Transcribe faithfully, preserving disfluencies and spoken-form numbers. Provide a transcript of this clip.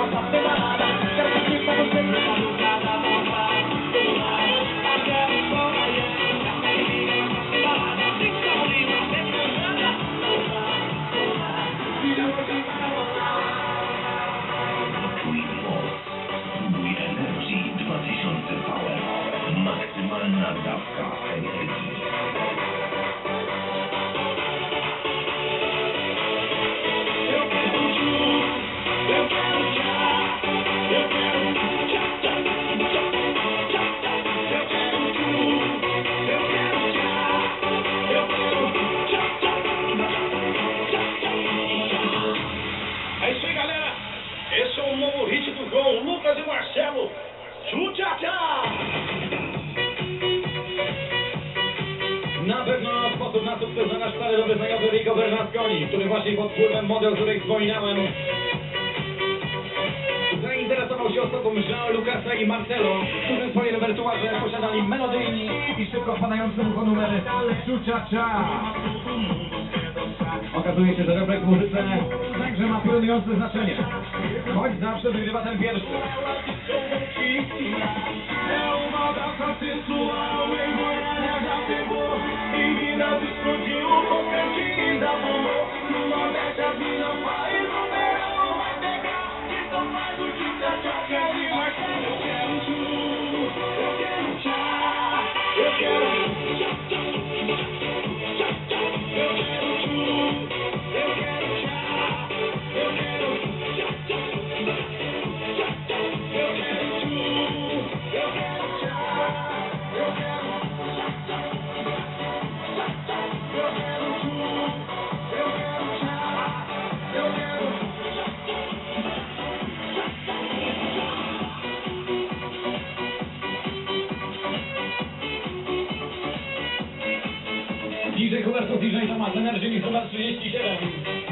Maksymalna dawka energii. Eu quero tchu, eu quero tchá, eu quero tchá, tchá, tchá, tchá, tchá. Eu quero tchu, eu quero tchá, eu quero tchá, tchá, tchá, tchá, tchá. É isso aí, galera. Esse é o novo hit do João Lucas e Marcelo. Tchu, tchá, tchá. Na pewno sposób na sukces na nasz stary dobry znajomy Rico Bernasconi, który właśnie pod wpływem mody, o której wspominałem, zainteresował się osobą João Lucasa i Marcelo, którzy w swoim repertuarze posiadali melodyjni i szybko wpadający mu numer Tchu Cha Cha. Okazuje się, że refrek w muzyce także ma piorunujące znaczenie, choć zawsze wygrywa ten pierwszy. Explodiu com cantinho da bombom. No Nordeste a vida faz, no verão não vai pegar. Então faz o Tchu Cha Cha que é de Marcelo. Eu quero tchu, eu quero tchá, eu quero tchá, tchá, tchá, tchá. Eu quero tchu, eu quero tchá, eu quero tchá, tchá, tchá, tchá. Eu quero tchu, eu quero tchá, eu quero tchá, tchá. D J Hubertus, D J Tomasz, Energy Mix numer trzydzieści siedem.